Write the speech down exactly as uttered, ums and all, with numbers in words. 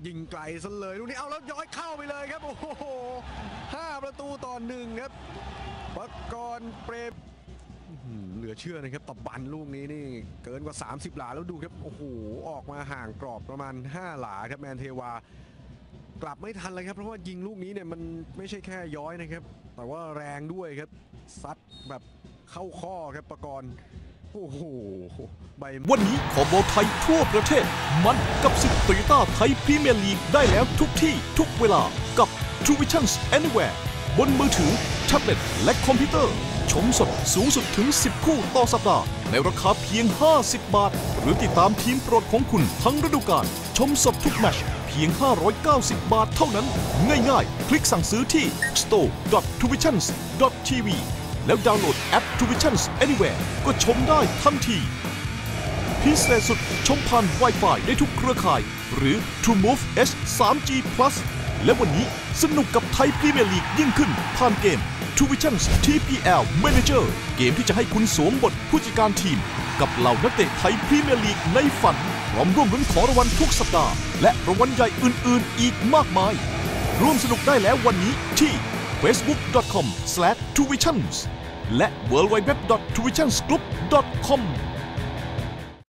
ยิงไกลซะเลยลูกนี้เอาแล้วย้อยเข้าไปเลยครับโอ้โหห้าประตูต่อหนึ่งครับปกรณ์เปรมเหลือเชื่อนะครับตบบันลูกนี้นี่เกินกว่าสามสิบหลาแล้วดูครับโอ้โหออกมาห่างกรอบประมาณห้าหลาครับแมนเทวากลับไม่ทันเลยครับเพราะว่ายิงลูกนี้เนี่ยมันไม่ใช่แค่ย้อยนะครับแต่ว่าแรงด้วยครับซัดแบบเข้าข้อครับปกรณ์โอ้โหวันนี้ขอบอลไทยทั่วประเทศมันกับศึกโตโยต้าไทยพรีเมียร์ลีกได้แล้วทุกที่ทุกเวลากับ True Vision Anywhere บนมือถือแท็บเล็ตและคอมพิวเตอร์ชมสดสูงสุดถึงสิบคู่ต่อสัปดาห์ในราคาเพียงห้าสิบบาทหรือติดตามทีมโปรดของคุณทั้งฤดูกาลชมสดทุกแมตช์เพียงห้าร้อยเก้าสิบบาทเท่านั้นง่ายๆคลิกสั่งซื้อที่ สโตร์ ดอท ทรูวิชั่นส์ ดอท ที วี แล้วดาวน์โหลดแอป True Vision Anywhere ก็ชมได้ทันทีพิเศษสุดชมผ่าน Wi-Fi ได้ทุกเครือข่ายหรือ TrueMove เอช ทรี จี Plus และวันนี้สนุกกับไทยพรีเมียร์ลีกยิ่งขึ้นผ่านเกม True Vision ที พี แอล Manager เกมที่จะให้คุณสวมบทผู้จัดการทีมกับเหล่านักเตะไทยพรีเมียร์ลีกในฝันพร้อมร่วมลุ้นของรางวัลทุกสัปดาห์และรางวัลใหญ่อื่นๆอีกมากมายร่วมสนุกได้แล้ววันนี้ที่ เฟซบุ๊ก ดอท คอม สแลช ทรูวิชั่นส์ และ ดับเบิลยู ดับเบิลยู ดับเบิลยู ดอท ทรูวิชั่นส์ กรุ๊ป ดอท คอม